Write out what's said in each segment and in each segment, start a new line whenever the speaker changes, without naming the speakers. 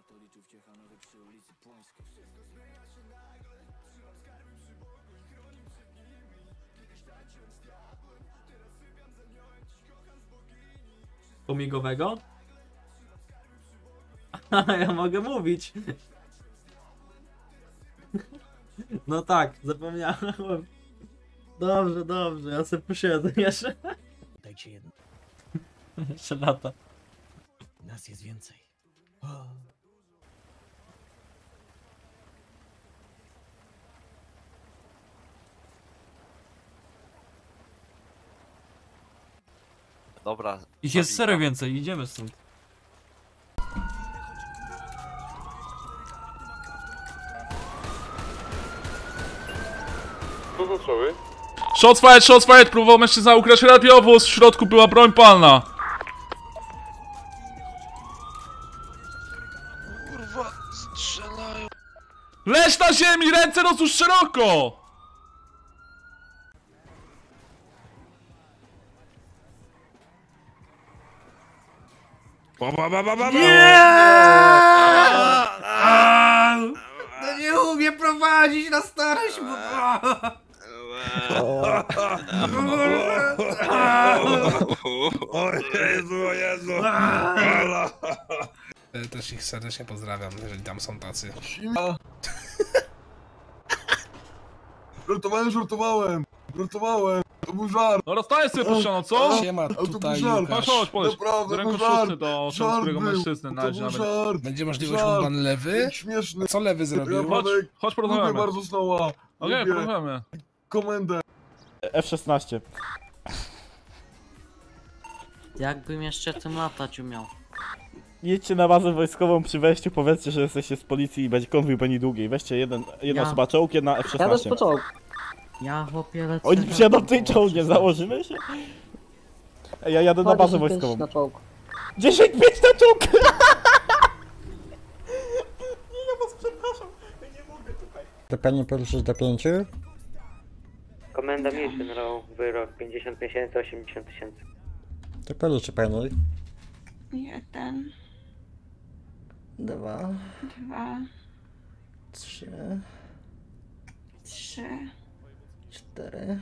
Pomigowego? Ja mogę mówić. No tak, zapomniałem. Dobrze, dobrze, ja sobie posiedzę jeszcze.
Dajcie jedno.
Jeszcze lata.
Nas jest więcej.
Dobra.
Ich jest serio więcej, idziemy stąd.
Shots fired! Próbował mężczyzna ukraść radiowóz, w środku była broń palna.
Kurwa, strzelają.
Leż na ziemi, ręce rozłóż szeroko!
Nie! No nie umiem prowadzić na starość, bo...
O Jezu! Też ich serdecznie pozdrawiam, jeżeli tam są tacy.
Żartowałem! To był żart!
No rozstajesz sobie puszczono, co?
Siema, tutaj
żart.
Chodź,
Łukasz.
poleć.
Naprawdę,
Z ręką
to żart.
szósty do którego mężczyzny
To
należy
był
nawet.
żart!
Będzie możliwość
Żart.
pan lewy?
Śmieszny!
Co lewy zrobił?
Chodź, chodź
Lubię
porozmawiamy.
bardzo Snowa!
Okej,
Lubię
porozmawiamy.
komendę!
F-16.
Jakbym jeszcze tym latać umiał.
Jedźcie na bazę wojskową przy wejściu, powiedzcie, że jesteście z policji i będzie konwój będzie długi. Weźcie jedna
Ja.
osoba czołg, jedna F-16.
Ja chłopie lecę.
Oni przyjadą w tej czołgie, założymy się? Ej, ja jadę na bazę wojskową. 10-5 na czołg! Ja was przepraszam, ja nie mogę tutaj.
To pani poruszyć do 5?
Komenda Mission Row, wyrok 50 miesięcy, 80 tysięcy.
To poruszy pani.
1,
2,
2,
3,
3,
4,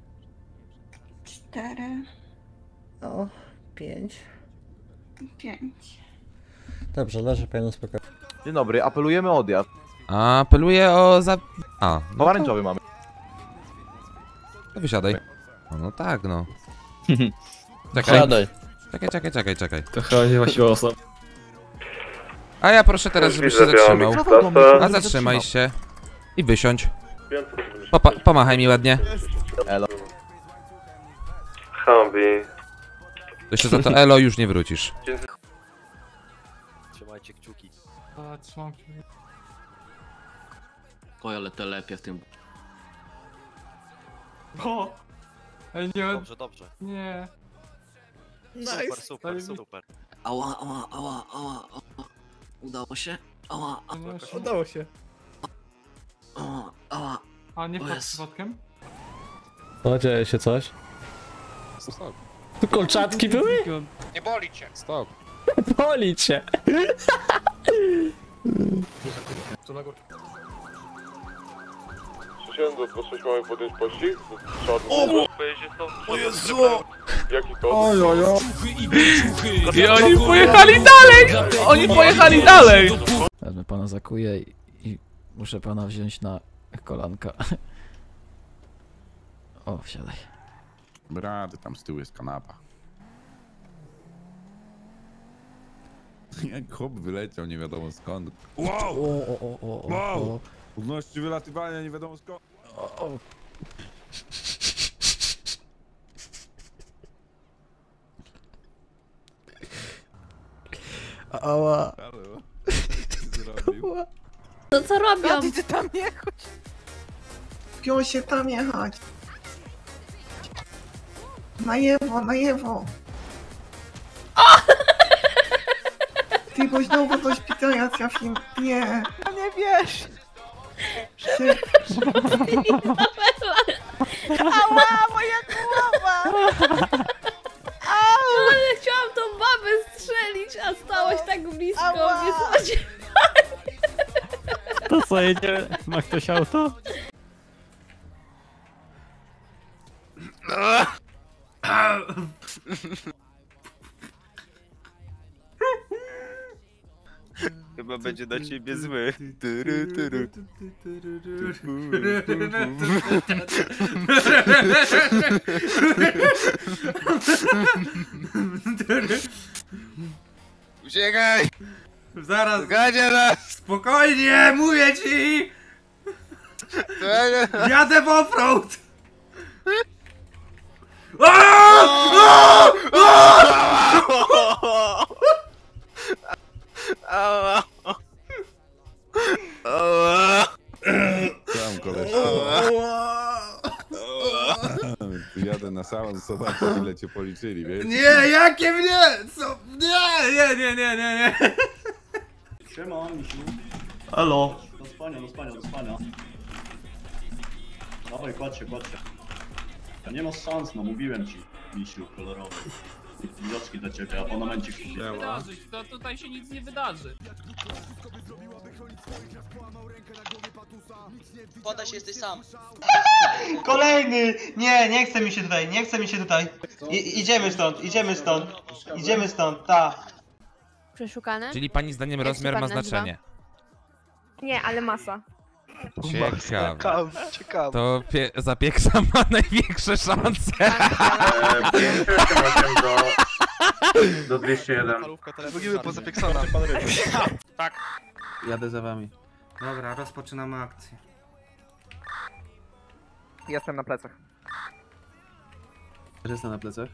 4,
o, 5.
5.
Dobrze, leży pani spokojnie.
Dzień dobry, apelujemy o odjazd.
Apeluję o za... A, no
Pomarańczowy mamy.
to wysiadaj. No tak, no. Czekaj. Czekaj.
To chodzi właśnie o osobę.
A ja proszę teraz, żebyś się zatrzymał. A zatrzymaj się. I wysiądź. Pomachaj mi ładnie.
Elo.
Hambi.
Jeszcze za to elo już nie wrócisz.
Trzymajcie kciuki.
Oj, ale te lepiej w tym.
O! Ej, nie,
Dobrze.
nie.
Super.
Ała. Udało się? Ała.
Udało się.
Ała.
A nie
O
wpadł
Jezu.
przypadkiem?
O, dzieje się coś?
Stop.
Tu kolczatki były?
Nie boli cię!
Stop.
Boli cię!
Mamy podjąć pościg?
O Jezu!
Jaki to?
I oni pojechali dalej!
Wezmę pana za kuję i muszę pana wziąć na kolanka. O, wsiadaj.
Brady, tam z tyłu jest kanapa. Jak chłop wyleciał nie wiadomo skąd. Wow! Wow! Trudności wylatywania nie wiadomo skąd.
Ała.
Halo? Co zrobił?
To co robią?
Ty tam nie chodź.
Pią się tam jechać. Na jewo. Ty, bo znowu do szpitala trafił. Nie.
Nie wiesz. Ała, moja głowa.
Ale chciałam tą babę strzelić, a stałaś tak blisko mnie.
To co, jedzie? Ma ktoś auto?
Chyba będzie dla ciebie zły. Uciekaj!
Zaraz,
Zgadzie nas!
spokojnie, mówię ci! Jadę w offroad!
Tam koleś. Jadę na salon, zobaczę ile cię policzyli, wiesz?
Nie, jakie mnie? Co? Nie.
Siema, misiu.
Halo.
Do spania. Dawaj, kładź się. Nie masz szans, no mówiłem ci, misiu kolorowy. Widoczki dla ciebie, abonamencik kupię.
To tutaj się nic nie wydarzy.
Podaj się, jesteś sam.
Kolejny! Nie chce mi się tutaj. Idziemy stąd, ta.
Przeszukane?
Czyli pani zdaniem
Jak się
rozmiar
pan
ma
nazywa?
znaczenie.
Nie, ale masa.
Ciekawe.
Ciekawe.
To zapieksa ma największe szanse.
588 do 201.
Mówimy poza Pixona.
Jadę za wami. Dobra, rozpoczynamy akcję.
Jestem na plecach.
Jestem na plecach.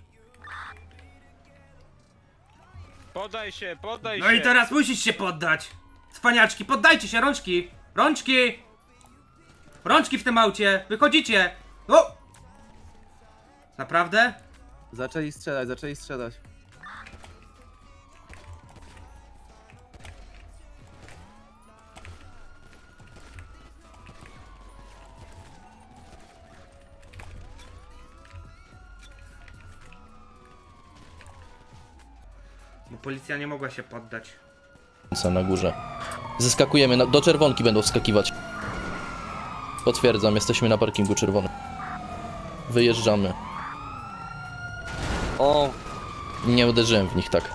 Podaj się.
No i teraz musisz się poddać! Cwaniaczki, poddajcie się, rączki! Rączki w tym aucie! Wychodzicie! No! Naprawdę? Zaczęli strzelać. Bo policja nie mogła się poddać.
Na górze. Zeskakujemy, do czerwonki będą wskakiwać. Potwierdzam, jesteśmy na parkingu czerwonym. Wyjeżdżamy.
O!
Nie uderzyłem w nich tak.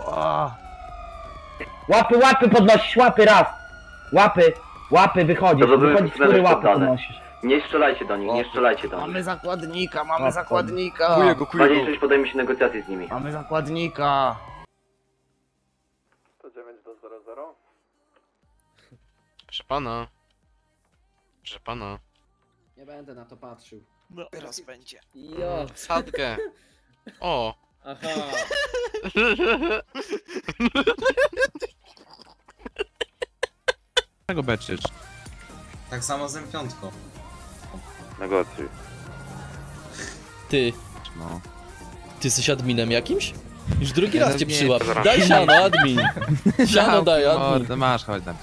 Łapy podnosisz, raz. Łapy, wychodzisz, z góry łapy podnosisz. Nie strzelajcie do nich, Mamy zakładnika.
Kuję go.
26 podejmie się negocjacje z nimi. Mamy zakładnika.
109 do 00.
Proszę pana.
Nie będę na to patrzył.
Teraz będzie.
Jo.
Sadkę. O!
Aha.
Czego beczysz?
Tak samo z M5.
Negocjuj.
Ty
No.
jesteś adminem jakimś? Już drugi raz cię
nie,
przyłap. Daj siano, admin. Siano daj, admin.
Mordę, masz, chodź dam ci.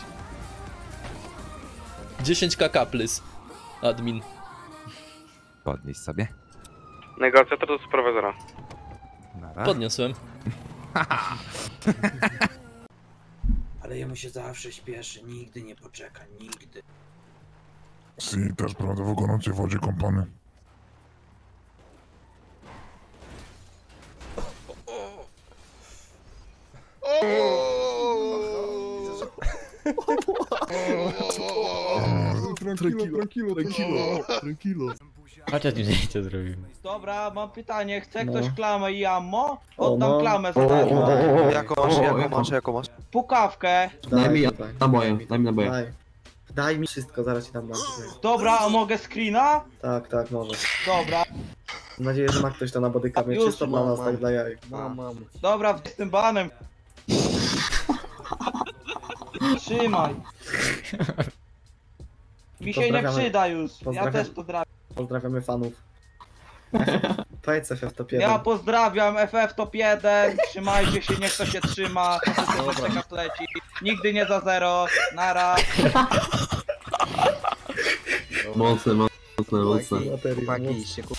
10 kk plus. Admin.
Podnieś sobie.
Negocjator do superwizora.
Nara.
Podniosłem.
Ale jemu się zawsze śpieszy, nigdy nie poczeka, nigdy.
Też prawda w gorącej wodzie kąpany.
Tranquilo.
Chociaż zdjęcie zrobimy.
Dobra, mam pytanie. Chce ktoś klamę i ammo? Oddam klamę za darmo.
Jaką masz?
Pukawkę.
Daj mi naboje.
Daj mi wszystko, zaraz ci tam dam. Dobra, a mogę screena?
Tak, możesz.
Dobra.
Mam nadzieję, że ma ktoś to na bodykamie,
Już
czysto dla
mam,
nas,
mam.
tak dla jaj.
Mam. Dobra, z tym banem. Trzymaj. Mi się nie
Pozdrawiamy.
przyda już. Ja
Pozdrawiam.
też pozdrawiam.
Pozdrawiamy fanów. Powiedz FF Top 1.
Ja pozdrawiam FF Top 1. Trzymajcie się, niech to się trzyma. To się czeka leci. Nigdy nie za zero. Nara.
Mocne.
Chłopaki,